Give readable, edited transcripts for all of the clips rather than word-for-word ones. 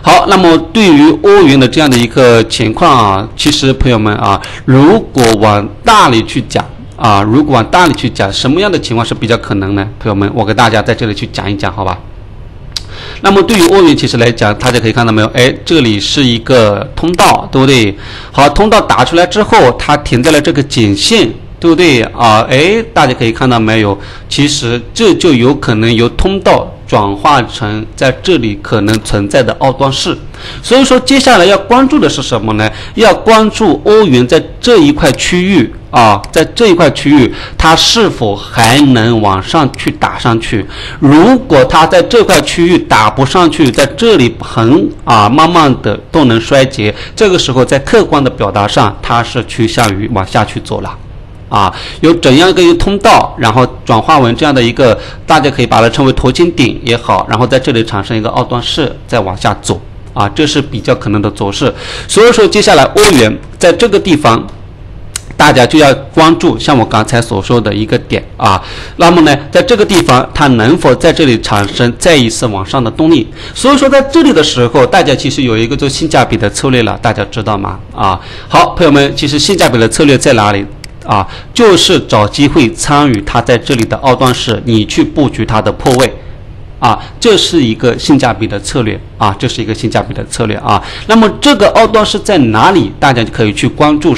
好，那么对于欧元的这样的一个情况啊，其实朋友们啊，如果往大里去讲啊，什么样的情况是比较可能呢？朋友们，我给大家在这里去讲一讲，好吧？那么对于欧元其实来讲，大家可以看到没有？哎，这里是一个通道，对不对？好，通道打出来之后，它停在了这个颈线，对不对啊？哎，大家可以看到没有？其实这就有可能由通道转化成在这里可能存在的凹端式。所以说接下来要关注的是什么呢？要关注欧元在这一块区域啊，在这一块区域它是否还能往上去打上去。如果它在这块区域打不上去，在这里慢慢的都能衰竭，这个时候在客观的表达上它是趋向于往下去走了啊，有怎样一个通道，然后转化为这样的一个，大家可以把它称为头肩顶也好，然后在这里产生一个凹端式，再往下走啊，这是比较可能的走势。所以说接下来欧元在这个地方，大家就要关注像我刚才所说的一个点啊。那么呢，在这个地方它能否在这里产生再一次往上的动力？所以说在这里的时候，大家其实有一个做性价比的策略了，大家知道吗？啊，好，朋友们，其实性价比的策略在哪里？啊，就是找机会参与它在这里的凹端式，你去布局它的破位，啊，这是一个性价比的策略啊，这是一个性价比的策略啊。那么这个凹端式在哪里？大家就可以去关注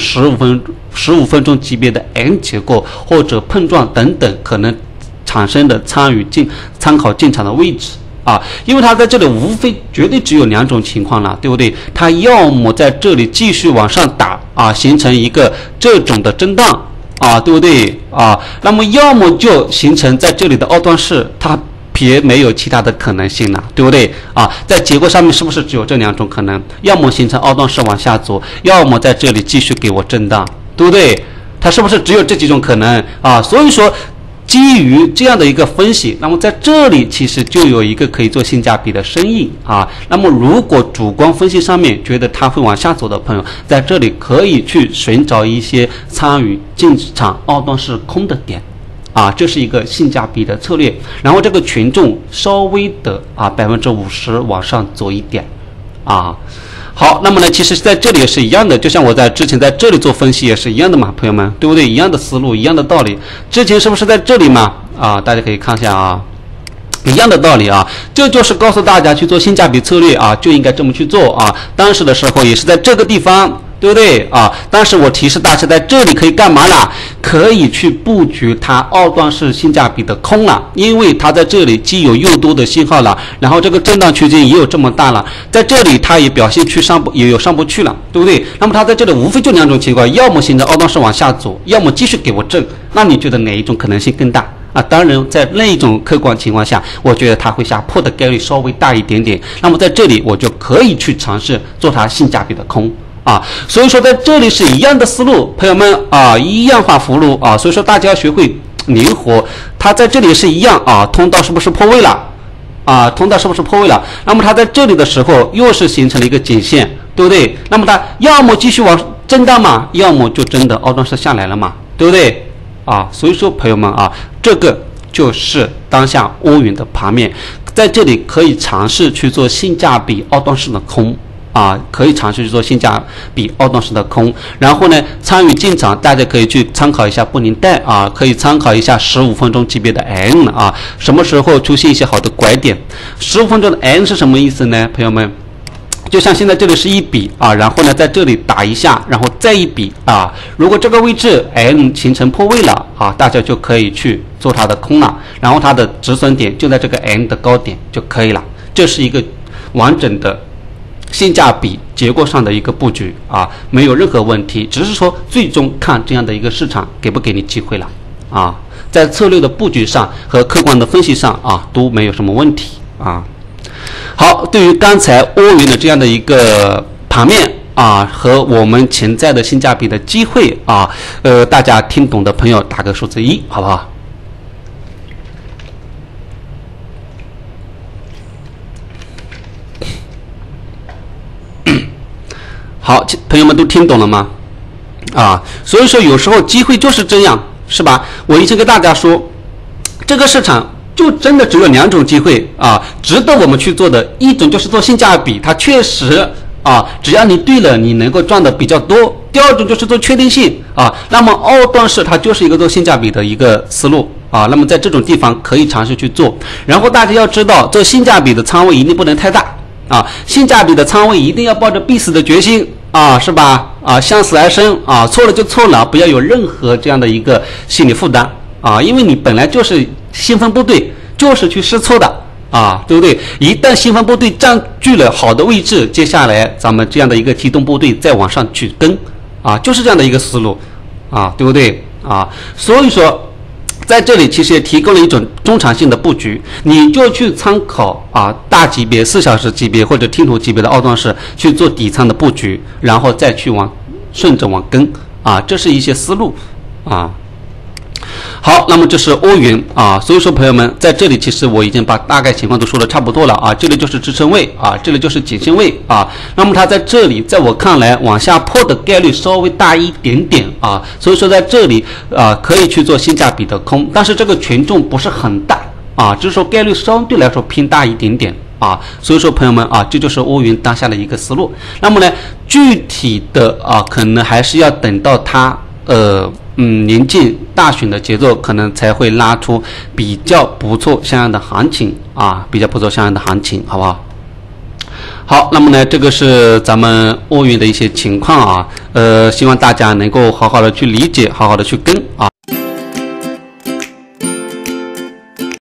15分钟级别的 M 结构或者碰撞等等可能产生的参考进场的位置。啊，因为它在这里无非绝对只有两种情况了，对不对？它要么在这里继续往上打啊，形成一个这种的震荡啊，对不对啊？那么要么就形成在这里的凹端式，它别没有其他的可能性了，对不对啊？在结构上面是不是只有这两种可能？要么形成凹端式往下走，要么在这里继续给我震荡，对不对？它是不是只有这几种可能啊？所以说基于这样的一个分析，那么在这里其实就有一个可以做性价比的生意啊。那么如果主观分析上面觉得它会往下走的朋友，在这里可以去寻找一些参与进场凹端式空的点啊，这是一个性价比的策略。然后这个权重稍微的50%往上走一点啊。好，那么呢，其实在这里也是一样的，就像我在之前在这里做分析也是一样的嘛，朋友们，对不对？一样的思路，一样的道理。之前是不是在这里嘛？啊，大家可以看一下啊，一样的道理啊，这就是告诉大家去做性价比策略啊，就应该这么去做啊。当时的时候也是在这个地方，对不对啊？当时我提示大家在这里可以干嘛啦？可以去布局它凹端式性价比的空了，因为它在这里既有诱多的信号了，然后这个震荡区间也有这么大了，在这里它也表现去也有上不去了，对不对？那么它在这里无非就两种情况，要么形成凹端式往下走，要么继续给我震，那你觉得哪一种可能性更大？啊，当然，在那一种客观情况下，我觉得它会下破的概率稍微大一点点。那么在这里，我就可以去尝试做它性价比的空啊。所以说，在这里是一样的思路，朋友们啊，一样画葫芦啊。所以说，大家要学会灵活。它在这里是一样啊，通道是不是破位了？啊，通道是不是破位了？那么它在这里的时候，又是形成了一个颈线，对不对？那么它要么继续往震荡嘛，要么就真的凹端式下来了嘛，对不对？啊，所以说朋友们啊，这个就是当下欧元的盘面，在这里可以尝试去做性价比凹端式的空啊，可以尝试去做性价比凹端式的空。然后呢，参与进场，大家可以去参考一下布林带啊，可以参考一下15分钟级别的 N 啊，什么时候出现一些好的拐点？15分钟的 N 是什么意思呢，朋友们？就像现在这里是一笔啊，然后呢在这里打一下，然后再一笔啊。如果这个位置形成破位了啊，大家就可以去做它的空了，然后它的止损点就在这个 M 的高点就可以了。这是一个完整的性价比结构上的一个布局啊，没有任何问题，只是说最终看这样的一个市场给不给你机会了啊，在策略的布局上和客观的分析上啊都没有什么问题啊。好，对于刚才欧元的这样的一个盘面啊，和我们潜在的性价比的机会啊，大家听懂的朋友打个数字1，好不好？好，朋友们都听懂了吗？啊，所以说有时候机会就是这样，是吧？我以前跟大家说，这个市场就真的只有2种机会啊，值得我们去做的。一种就是做性价比，它确实啊，只要你对了，你能够赚的比较多。第二种就是做确定性啊，那么奥段式它就是一个做性价比的一个思路啊。那么在这种地方可以尝试去做。然后大家要知道，做性价比的仓位一定不能太大啊，性价比的仓位一定要抱着必死的决心啊，是吧？啊，向死而生啊，错了就错了，不要有任何这样的一个心理负担啊，因为你本来就是新分部队，就是去试错的。啊，对不对？一旦新分部队占据了好的位置，接下来咱们这样的一个机动部队再往上去跟，啊，就是这样的一个思路，啊，对不对？啊，所以说，在这里其实也提供了一种中长线的布局，你就去参考啊大级别、4小时级别或者听图级别的奥段式去做底仓的布局，然后再去顺着往跟，啊，这是一些思路，啊。好，那么这是欧元啊，所以说朋友们，在这里其实我已经把大概情况都说的差不多了啊，这里就是支撑位啊，这里就是颈线位啊，那么它在这里，在我看来往下破的概率稍微大一点点啊，所以说在这里啊可以去做性价比的空，但是这个权重不是很大啊，只是说概率相对来说偏大一点点啊，所以说朋友们啊，这就是欧元当下的一个思路。那么呢，具体的啊，可能还是要等到它临近大选的节奏，可能才会拉出比较不错相应的行情啊，比较不错相应的行情，好不好？好，那么呢，这个是咱们欧元的一些情况啊，希望大家能够好好的去理解，好好的去跟啊。